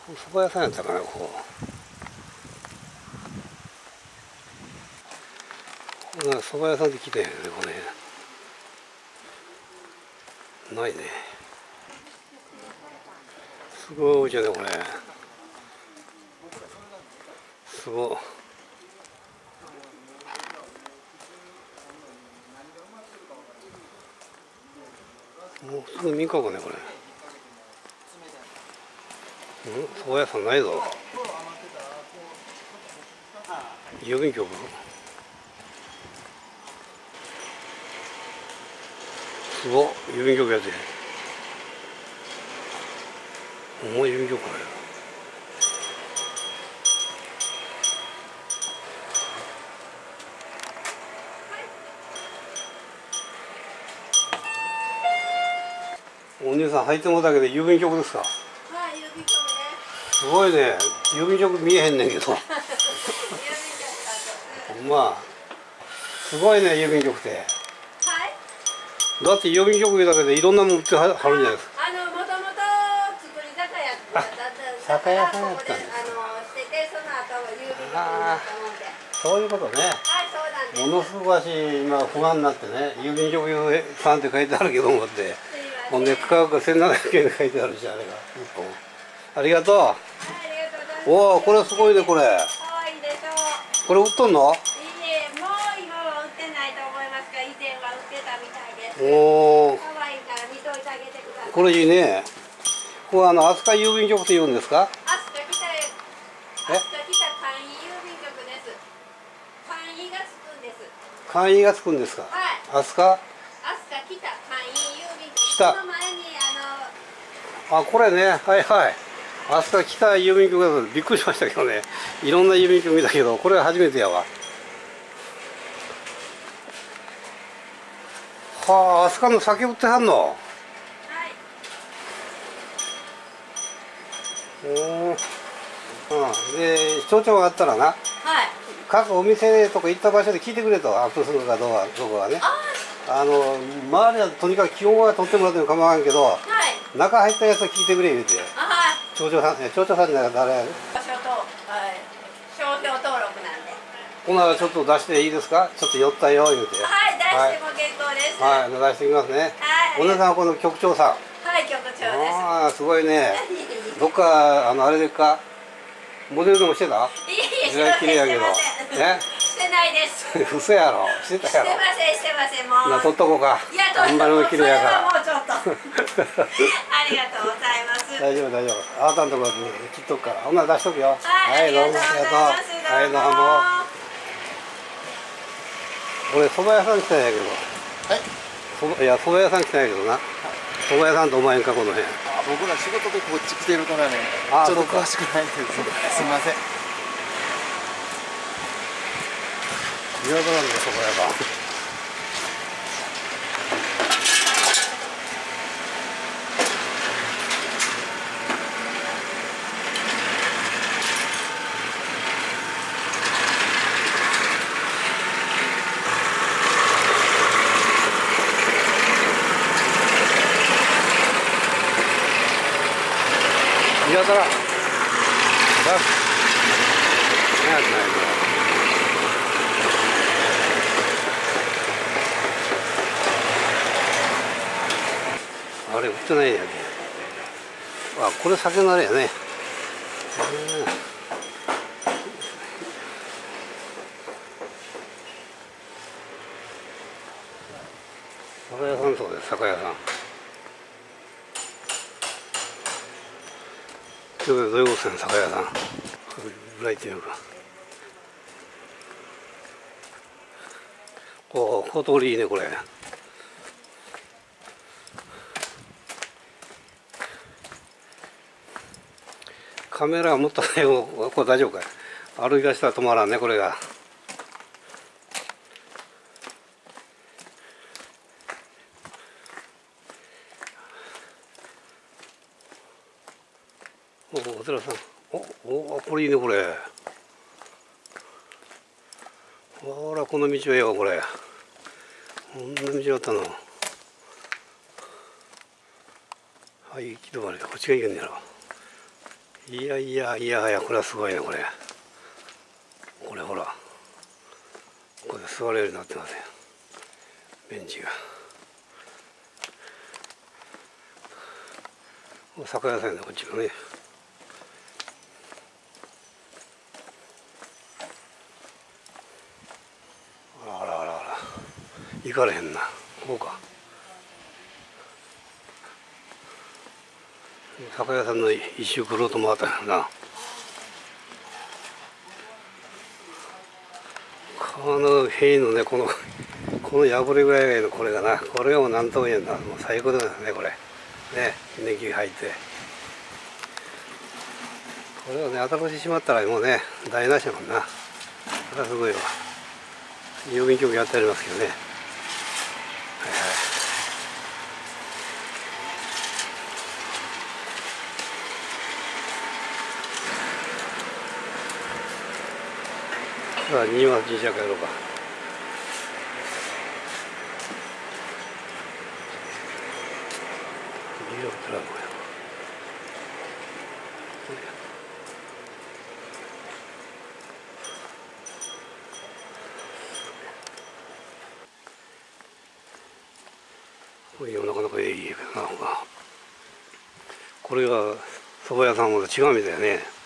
蕎麦屋さんやったかな、ここ。蕎麦屋さんで来たんやね、これ。ないね。すごいお家やね、これ。すごい。もうすぐ民家かね、これ。蕎麦屋さんないぞ。郵便局。すごっ、郵便局やで。重い郵便局かよ。お姉さん入ってもうたけど郵便局ですか。 はい、郵便局です。 すごいね。郵便局見えへんねんけど。ほんま。すごいね、郵便局って。 はい。 だって郵便局だけでいろんなもの売ってはるんじゃないですか。 もともと作り酒屋だった。 酒屋さんやったんです。 してて、その後郵便局になったもんで。 そういうことね。 はい、そうなんです。 ものすごい今不安になってね、郵便局さんって書いてあるけどもって。ほんで価格が1700円で書いてあるし、あれが1本。ありがとう。 はい、ありがとうございます。 おお、これすごいね、これ。 可愛いでしょう。 これ売っとんの？ いいえ、もう今は売ってないと思いますが、以前は売ってたみたいです。 おお。 可愛いから見といてあげてください。 これいいね。これ飛鳥郵便局って言うんですか？ 飛鳥北簡易郵便局です。簡易がつくんです。 簡易がつくんですか？ はい。 飛鳥？ 飛鳥北簡易郵便局。 北。 その前にあ、これね、はいはい。飛鳥北郵便局だとびっくりしましたけどね。いろんな郵便局見たけど、これは初めてやわ。はあ、飛鳥の酒売ってはんの。 はい。 おお。で、町長があったらな、 はい。 各お店とか行った場所で聞いてくれと、アップするかどうかはね。周りはとにかく気温は取ってもらっても構わんけど、 はい。 中入ったやつは聞いてくれ言うて。 はい。 町長さんじゃ誰やる？ 商標登録なんで。 ほなちょっと出していいですか？ちょっと寄ったよ言うて。 はい、出しても結構です。 はい、出してきますね。 はい。 お姉さんはこの局長さん。 はい、局長です。 ああ、すごいね。どっかあれでか、モデルでもしてた？ いえいえ、 時代綺麗やけど。 ね。してないです。 嘘やろ。してたやろ。 してません、もう。 取っとこうか。 いや、取っとこう。それはもうちょっと。ありがとうございます。 大丈夫、大丈夫。あなたのところに切っとくから。ほんなら出しとくよ。 はい、どうもありがとうございます。 はい、どうも。俺、蕎麦屋さん来たんやけど。はい。蕎麦屋さん来たんやけどな。蕎麦屋さんとお前んか、この辺。 僕ら仕事でこっち来てるからね、ちょっと詳しくないんです。すみません。 いろいろなんだよ、蕎麦屋さん。いやだら。あれ売ってないんやね。あ、これ酒のあれやね。酒屋さんそうです、酒屋さん。どういうことですか、酒屋さん。ぐらいっていうか。おお、小通りいいね、これ。カメラ持ったね、これ大丈夫かい。歩き出したら止まらんね、これが。お寺さん。これいいね、これ。ほら、この道はよ、これ。こんな道だったの。はい、行き止まり。こっちが行けんねやろ。 いやいやいやいや、これはすごいね、これ。これほら。これ座れるようになってますよ。ベンチが。酒屋さんだ、こっちのね。あらあらあらあら。行かれへんな。こうか。酒屋さんの一周ぐるっと回ったよな。この塀のね、この破れぐらいがいいの、これがな。これがもう何とも言えんな。もう最高だよね、これ。ね、年季入って。これをね、新ししまったらもうね、台無しだもんな。これはすごいわ。郵便局やってありますけどね。はいはい。さあ、新松神社帰ろうか。ビロトラゴや。これなかなかいいけどな。これが蕎麦屋さんも違うみたいね。